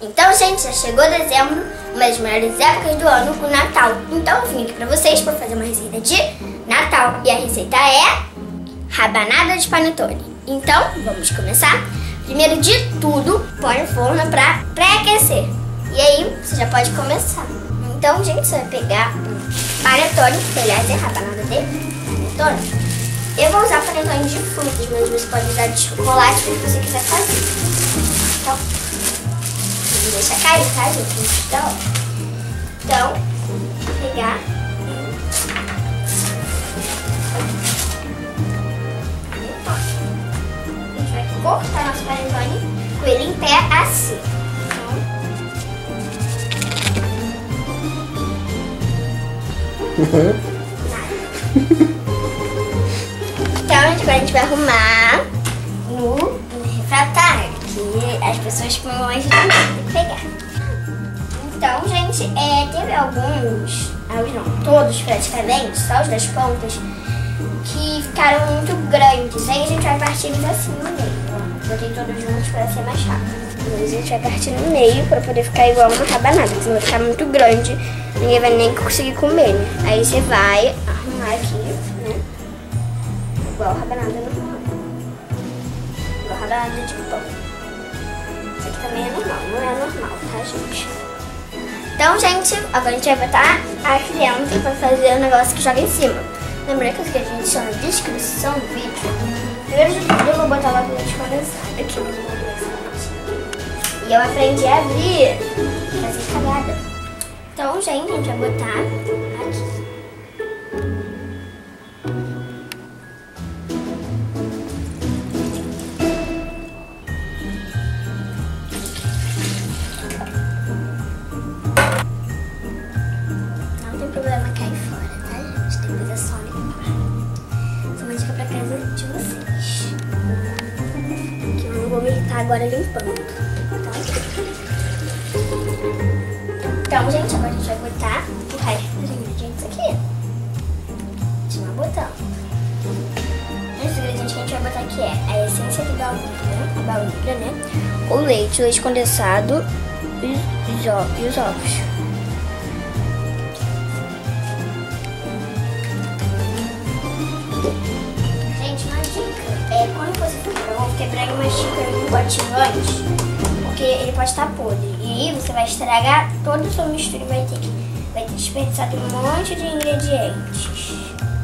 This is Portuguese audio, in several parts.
Então, gente, já chegou dezembro, uma das melhores épocas do ano, o Natal. Então, eu vim aqui pra vocês para fazer uma receita de Natal. E a receita é rabanada de panetone. Então, vamos começar. Primeiro de tudo, põe no forno pra pré-aquecer. E aí, você já pode começar. Então, gente, você vai pegar um panetone, que aliás é rabanada de panetone. Eu vou usar panetone de frutas, mas você pode usar de chocolate, se você quiser fazer. Então, deixa cair, tá, gente? Então, vou pegar a gente vai cortar nosso panetone com ele em pé assim. Então, agora a gente vai arrumar no refratário, que as pessoas que vão longe também tem que pegar. Então, gente, teve alguns não, todos praticamente, só os das pontas, que ficaram muito grandes. Aí a gente vai partir eles assim no meio. Ó, botei todos juntos para ser mais rápido. Mas a gente vai partir no meio para poder ficar igual uma rabanada, senão vai ficar muito grande, ninguém vai nem conseguir comer, né? Aí você vai arrumar aqui, né? Igual rabanada normal. Igual rabanada de pão. Isso aqui também é normal, não é normal, tá, gente? Então, gente, agora a gente vai botar a criança pra fazer o negócio que joga em cima. Lembrando que os ingredientes estão na descrição do vídeo. Primeiro de tudo, eu vou botar logo o leite condensado aqui. E eu aprendi a abrir, fazer cagada. Então, gente, a gente vai botar aqui. Não tem problema cair fora, tá, gente? Depois é só limpar. Essa é uma dica pra casa de vocês. Que eu não vou me estar agora limpando. Então, gente, agora a gente vai botar o resto dos ingredientes aqui. Continuar botando. Os ingredientes que a gente vai botar aqui é a essência de baunilha, né? O leite condensado e os ovos. Gente, uma dica quando você for quebrar o ovo, quebrar uma xícara e um potinho antes, porque ele pode estar podre. E aí você vai estragar toda a sua mistura e vai ter desperdiçado um monte de ingredientes.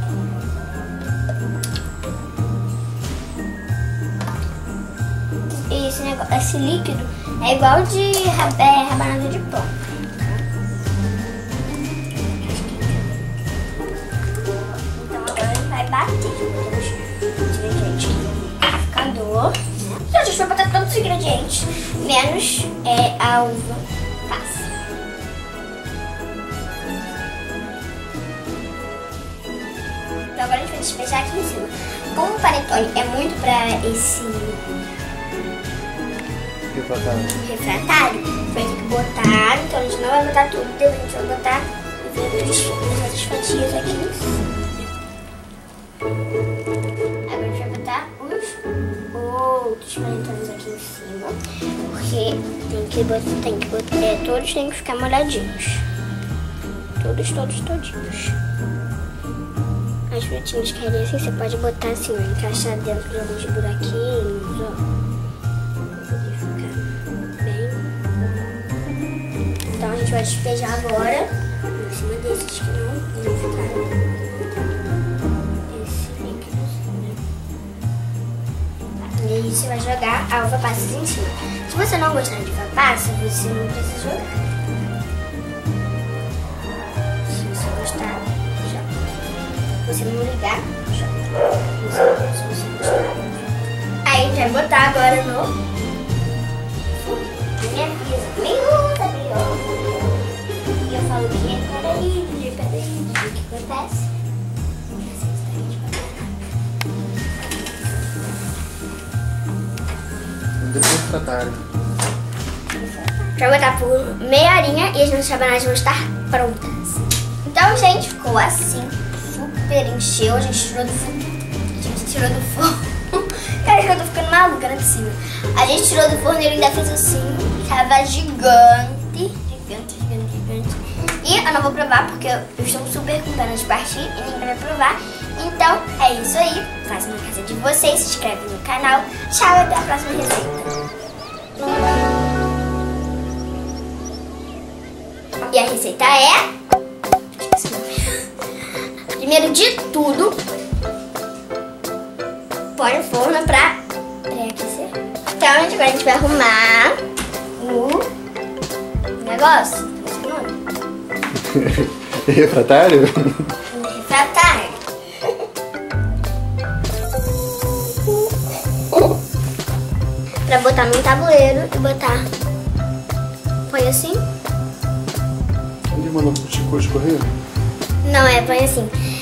E esse líquido é igual de rabanada de pão. Então agora a gente vai bater os ingredientes no liquidificador. Então a gente vai botar todos os ingredientes, menos a uva passa. Então agora a gente vai despejar aqui em cima. Como o panetone é muito pra esse refratário, vai ter que botar, então a gente não vai botar tudo, a gente vai botar as outras fatias aqui em cima. Agora a gente vai botar os outros panetones aqui em cima, porque todos têm que ficar molhadinhos. Todinhos. As frutinhas que querem assim, você pode botar assim, encaixar dentro de alguns buraquinhos, ó. Então a gente vai despejar agora em cima desses que não ficaram. Esse líquido, né? E aí você vai jogar a uva passa em cima. Se você não gostar de uva passa, você não precisa jogar. Se você gostar, joga. Se você não ligar, joga. Se você gostar. Aí a gente vai botar agora no minha vida. E eu falo que é peraí, o que acontece? Refratário. Vai botar por meia horinha e as nossas rabanadas vão estar prontas. Então, gente, ficou assim, super encheu, a gente tirou do forno. Cara, eu tô ficando maluca, não é possível. A gente tirou do forno e ele ainda fez assim. Tava gigante. E eu não vou provar porque eu estou super com ganas de partir e ninguém vai provar. Então é isso aí. Façam na casa de vocês, se inscreve no canal. Tchau e até a próxima receita. E a receita é... Primeiro de tudo, põe no forno pra pré-aquecer. Então agora a gente vai arrumar o negócio. Refratário? Refratário. Pra botar no tabuleiro e botar. Põe assim. Ele mandou pro Chico escorrer? Não, põe assim.